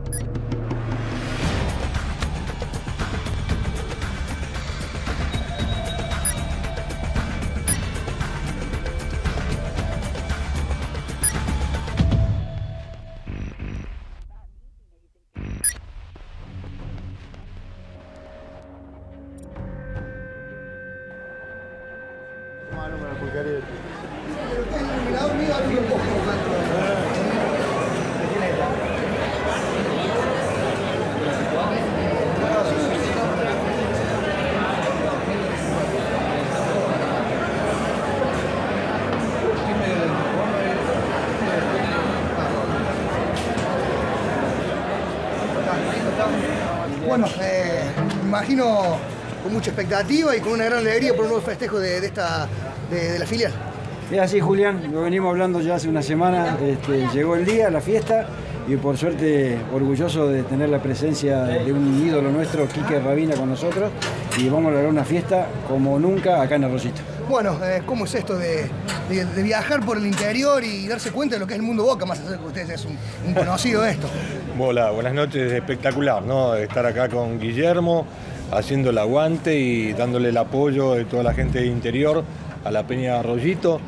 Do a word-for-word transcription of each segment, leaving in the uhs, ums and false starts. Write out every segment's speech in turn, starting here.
Bueno, eh, me imagino con mucha expectativa y con una gran alegría por un nuevo festejo de, de, esta, de, de la filial. Es así, Julián, lo venimos hablando ya hace una semana, este, llegó el día, la fiesta, y por suerte orgulloso de tener la presencia de un ídolo nuestro, Quique Rabina, con nosotros, y vamos a lograr una fiesta como nunca acá en Arroyito. Bueno, eh, ¿cómo es esto de, de, de viajar por el interior y darse cuenta de lo que es el mundo Boca, más allá de que ustedes es un, un conocido de esto? Hola, buenas noches, espectacular, ¿no? Estar acá con Guillermo, haciendo el aguante y dándole el apoyo de toda la gente de interior a la Peña de Arroyito,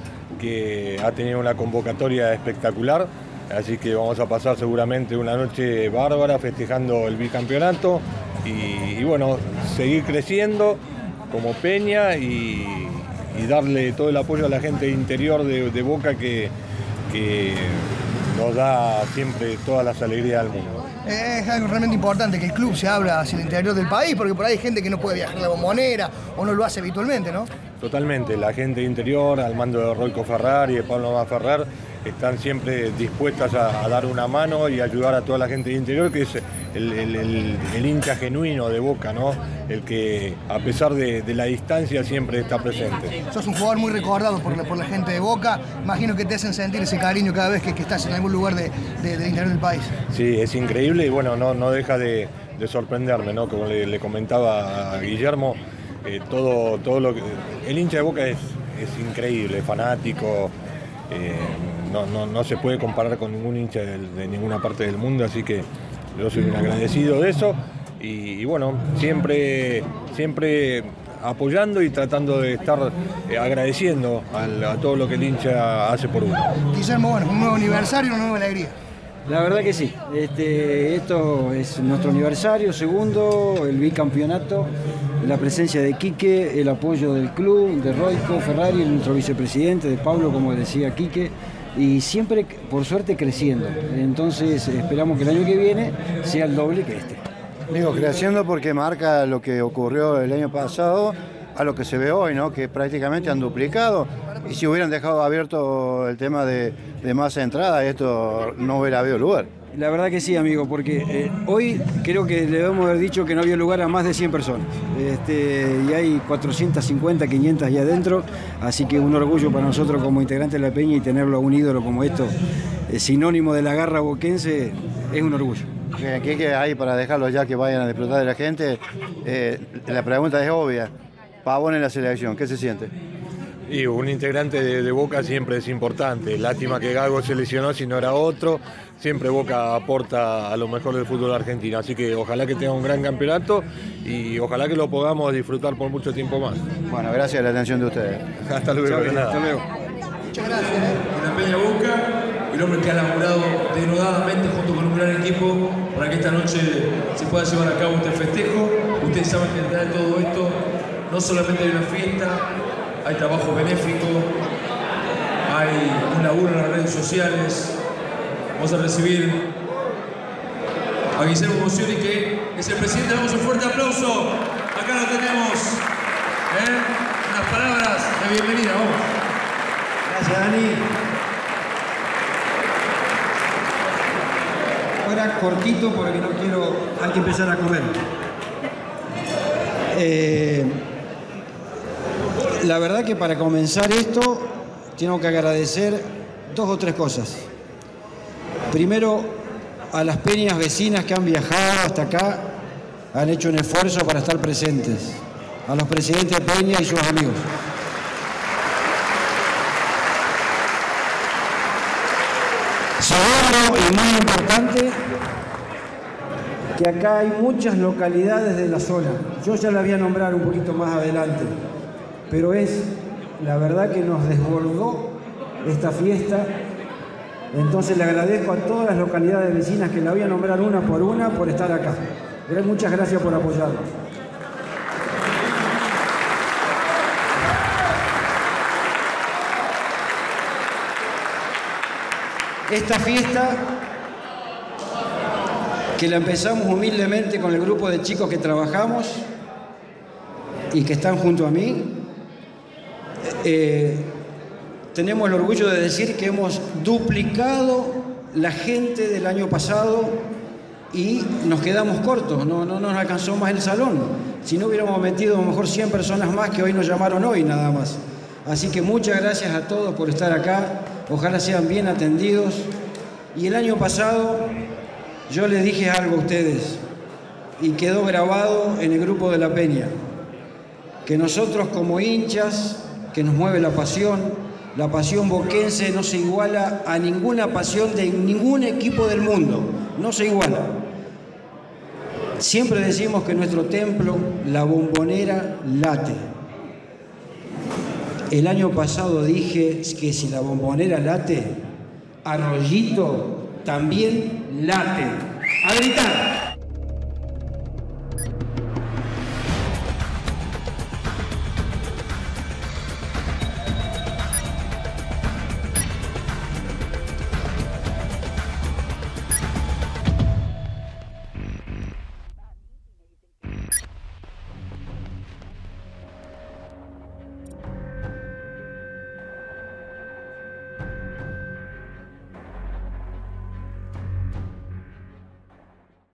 que ha tenido una convocatoria espectacular, así que vamos a pasar seguramente una noche bárbara festejando el bicampeonato y, y bueno, seguir creciendo como Peña y, y darle todo el apoyo a la gente de interior de, de Boca que, que nos da siempre todas las alegrías del mundo. Es algo realmente importante que el club se abra hacia el interior del país, porque por ahí hay gente que no puede viajar a la Bombonera o no lo hace habitualmente, ¿no? Totalmente, la gente de interior, al mando de Roico Ferrar y de Pablo Maferrer, están siempre dispuestas a, a dar una mano y ayudar a toda la gente de interior, que es el, el, el, el hincha genuino de Boca, ¿no? El que, a pesar de, de la distancia, siempre está presente. Sos un jugador muy recordado por la, por la gente de Boca. Imagino que te hacen sentir ese cariño cada vez que, que estás en algún lugar de, de, del interior del país. Sí, es increíble y bueno, no, no deja de, de sorprenderme, ¿no? Como le, le comentaba a Guillermo, eh, todo, todo lo que... El hincha de Boca es, es increíble, fanático. Eh, no, no, no se puede comparar con ningún hincha de, de ninguna parte del mundo, así que yo soy un agradecido de eso y, y bueno, siempre, siempre apoyando y tratando de estar eh, agradeciendo al, a todo lo que el hincha hace por uno. Guillermo, bueno, un nuevo aniversario y una nueva alegría. La verdad que sí, este, esto es nuestro aniversario, segundo, el bicampeonato, la presencia de Quique, el apoyo del club, de Roico Ferrari, nuestro vicepresidente, de Pablo, como decía Quique, y siempre, por suerte, creciendo. Entonces esperamos que el año que viene sea el doble que este. Digo, creciendo porque marca lo que ocurrió el año pasado a lo que se ve hoy, ¿no? Que prácticamente han duplicado. Y si hubieran dejado abierto el tema de, de más entrada, esto no hubiera habido lugar. La verdad que sí, amigo, porque eh, hoy creo que le debemos haber dicho que no había lugar a más de cien personas. Este, y hay cuatrocientas cincuenta, quinientas ahí adentro, así que un orgullo para nosotros como integrantes de la Peña y tenerlo a un ídolo como esto, eh, sinónimo de la garra boquense, es un orgullo. ¿Qué, qué hay para dejarlos ya que vayan a disfrutar de la gente? Eh, la pregunta es obvia. Pavón en la selección, ¿qué se siente? Y un integrante de, de Boca siempre es importante. Lástima que Gago se lesionó si no era otro. Siempre Boca aporta a lo mejor del fútbol argentino. Así que ojalá que tenga un gran campeonato y ojalá que lo podamos disfrutar por mucho tiempo más. Bueno, gracias a la atención de ustedes. Hasta luego. Chau, de nada. hasta luego. Muchas gracias. ¿eh? La Peña Boca, el hombre que ha laburado denodadamente junto con un gran equipo para que esta noche se pueda llevar a cabo este festejo. Ustedes saben que detrás de todo esto no solamente hay una fiesta, hay trabajo benéfico, hay un laburo en las redes sociales. Vamos a recibir a Guillermo Bocioni, que es el presidente. Damos un fuerte aplauso. Acá lo tenemos. ¿Eh? Unas palabras de bienvenida. Vamos. Gracias, Dani. Ahora cortito porque no quiero... Hay que empezar a comer. Eh, la verdad que para comenzar esto tengo que agradecer dos o tres cosas. Primero, a las peñas vecinas que han viajado hasta acá, han hecho un esfuerzo para estar presentes. A los presidentes de Peña y sus amigos. Segundo, y muy importante, que acá hay muchas localidades de la zona. Yo ya la voy a nombrar un poquito más adelante, pero es la verdad que nos desbordó esta fiesta. Entonces le agradezco a todas las localidades vecinas, que la voy a nombrar una por una, por estar acá. Muchas gracias por apoyarnos. Esta fiesta, que la empezamos humildemente con el grupo de chicos que trabajamos y que están junto a mí, eh, tenemos el orgullo de decir que hemos duplicado la gente del año pasado y nos quedamos cortos, no, no nos alcanzó más el salón. Si no hubiéramos metido a lo mejor cien personas más que hoy nos llamaron hoy nada más. Así que muchas gracias a todos por estar acá, ojalá sean bien atendidos. Y el año pasado yo les dije algo a ustedes y quedó grabado en el grupo de La Peña, que nosotros como hinchas, que nos mueve la pasión, la pasión boquense no se iguala a ninguna pasión de ningún equipo del mundo, no se iguala. Siempre decimos que nuestro templo, la Bombonera, late. El año pasado dije que si la Bombonera late, Arroyito también late. ¡A gritar!